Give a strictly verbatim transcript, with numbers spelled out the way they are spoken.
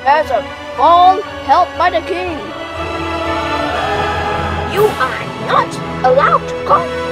as a pawn held by the king. You are not allowed to come